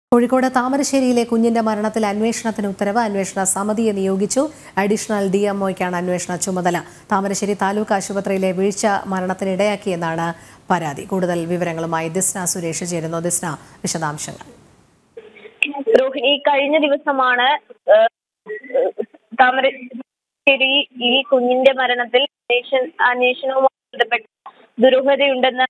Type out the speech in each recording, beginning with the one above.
കോഴിക്കോട് താമരശ്ശേരിയിലെ കുഞ്ഞിന്റെ മരണത്തിൽ അന്വേഷണത്തിന് ഉത്തരവ്. അന്വേഷണ സമിതിയെ നിയോഗിച്ചു. അഡീഷണൽ ഡിഎംഒയ്ക്കാണ് അന്വേഷണ ചുമതല. താമരശ്ശേരി താലൂക്ക് ആശുപത്രിയിലെ വീഴ്ച മരണത്തിനിടയാക്കിയെന്നാണ് പരാതി. കൂടുതൽ വിവരങ്ങളുമായി ദിസ്ന സുരേഷ് ചേരുന്നു. ദിസ്ന, വിശദാംശങ്ങൾ. രോഹിണി, കഴിഞ്ഞ ദിവസമാണ് താമരശ്ശേരി ഈ കുഞ്ഞിന്റെ മരണത്തിൽ അന്വേഷണവുമായി ബന്ധപ്പെട്ട ദുരൂഹതയുണ്ടെന്ന്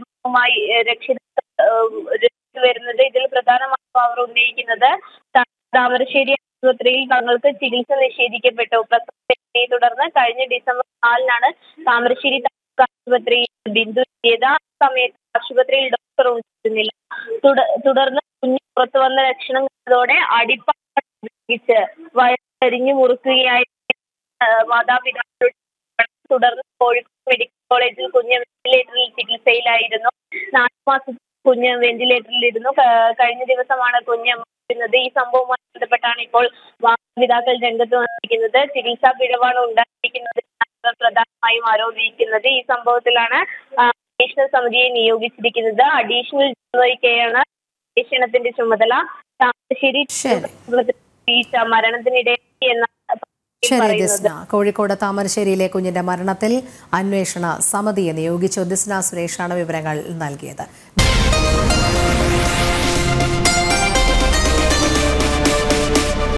വരുന്നത്. ഇതിൽ പ്രധാനമായും അവർ ഉന്നയിക്കുന്നത് താമരശ്ശേരി ആശുപത്രിയിൽ തങ്ങൾക്ക് ചികിത്സ നിഷേധിക്കപ്പെട്ടു. പ്രസവത്തെ തുടർന്ന് കഴിഞ്ഞ ഡിസംബർ 4-നാണ് താമരശ്ശേരി താലൂക്ക് ആശുപത്രിയിൽ ബിന്ദു എത്തിയത്. ആ സമയത്ത് ആശുപത്രിയിൽ ഡോക്ടർ ഉണ്ടായിരുന്നില്ല. തുടർന്ന് കുഞ്ഞ് പുറത്തു വന്ന ലക്ഷണം കണ്ടതോടെ അടിപ്പാട് ഉപയോഗിച്ച് വയറിഞ്ഞു മുറുക്കുകയായിരുന്നു മാതാപിതാക്കളുടെ. തുടർന്ന് കോഴിക്കോട് മെഡിക്കൽ കോളേജിൽ കുഞ്ഞ് വെന്റിലേറ്ററിൽ ചികിത്സയിലായിരുന്നു. 4 മാസത്തിൽ കുഞ്ഞ് വെന്റിലേറ്ററിലിരുന്നു. കഴിഞ്ഞ ദിവസമാണ് കുഞ്ഞ് മരിക്കുന്നത്. ഈ സംഭവവുമായി ബന്ധപ്പെട്ടാണ് ഇപ്പോൾ മാതാപിതാക്കൾ രംഗത്ത് വന്നിരിക്കുന്നത്. ചികിത്സാ പിഴവാണ് ഉണ്ടായിരിക്കുന്നത് പ്രധാനമായും ആരോപിക്കുന്നത്. ഈ സംഭവത്തിലാണ് അന്വേഷണ സമിതിയെ നിയോഗിച്ചിരിക്കുന്നത്. അഡീഷണൽ ഡിഎംഒയ്ക്കാണ് അന്വേഷണത്തിന്റെ ചുമതല. താമരശ്ശേരി മരണത്തിനിടയാക്കി എന്നാണ് ദിസ്ന. കോഴിക്കോട് താമരശ്ശേരിയിലെ കുഞ്ഞിന്റെ മരണത്തിൽ അന്വേഷണ സമിതിയെ നിയോഗിച്ചു. ദിസ്ന സുരേഷാണ് വിവരങ്ങൾ നൽകിയത്.